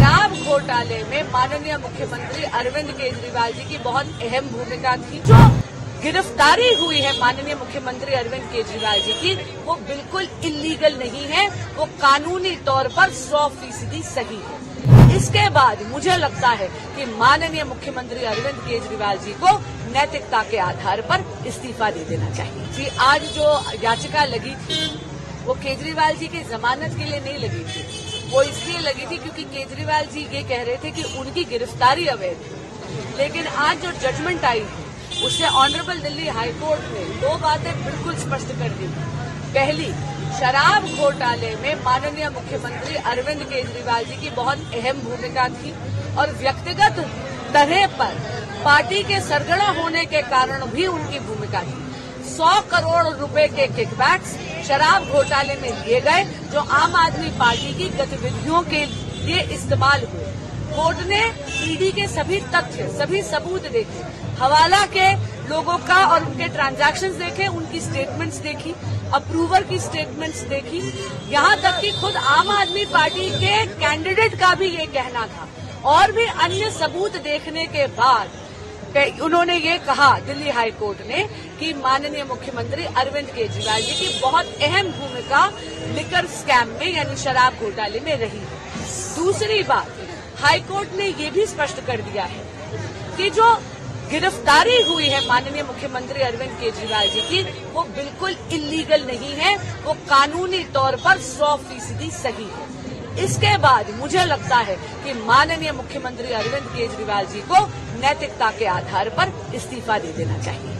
शराब घोटाले में माननीय मुख्यमंत्री अरविंद केजरीवाल जी की बहुत अहम भूमिका थी। जो गिरफ्तारी हुई है माननीय मुख्यमंत्री अरविंद केजरीवाल जी की, वो बिल्कुल इल्लीगल नहीं है, वो कानूनी तौर पर 100% सही है। इसके बाद मुझे लगता है कि माननीय मुख्यमंत्री अरविंद केजरीवाल जी को नैतिकता के आधार पर इस्तीफा दे देना चाहिए। जी, आज जो याचिका लगी थी वो केजरीवाल जी की जमानत के लिए नहीं लगी थी, वो इसलिए लगी थी क्योंकि केजरीवाल जी ये कह रहे थे कि उनकी गिरफ्तारी अवैध है। लेकिन आज जो जजमेंट आई है उससे ऑनरेबल दिल्ली हाईकोर्ट ने 2 बातें बिल्कुल स्पष्ट कर दी। पहली, शराब घोटाले में माननीय मुख्यमंत्री अरविंद केजरीवाल जी की बहुत अहम भूमिका थी और व्यक्तिगत तरह पर पार्टी के सरगना होने के कारण भी उनकी भूमिका थी। 100 करोड़ रुपए के किकबैक्स शराब घोटाले में लिए गए जो आम आदमी पार्टी की गतिविधियों के लिए इस्तेमाल हुए। कोर्ट ने ईडी के सभी तथ्य, सभी सबूत देखे, हवाला के लोगों का और उनके ट्रांजैक्शंस देखे, उनकी स्टेटमेंट्स देखी, अप्रूवर की स्टेटमेंट्स देखी, यहाँ तक कि खुद आम आदमी पार्टी के कैंडिडेट का भी ये कहना था। और भी अन्य सबूत देखने के बाद उन्होंने ये कहा, दिल्ली हाईकोर्ट ने, कि माननीय मुख्यमंत्री अरविंद केजरीवाल जी की बहुत अहम भूमिका लिकर स्कैम में यानी शराब घोटाले में रही है। दूसरी बात, हाईकोर्ट ने ये भी स्पष्ट कर दिया है कि जो गिरफ्तारी हुई है माननीय मुख्यमंत्री अरविंद केजरीवाल जी की, वो बिल्कुल इल्लीगल नहीं है, वो कानूनी तौर पर 100% सही है। इसके बाद मुझे लगता है कि माननीय मुख्यमंत्री अरविंद केजरीवाल जी को नैतिकता के आधार पर इस्तीफा दे देना चाहिए।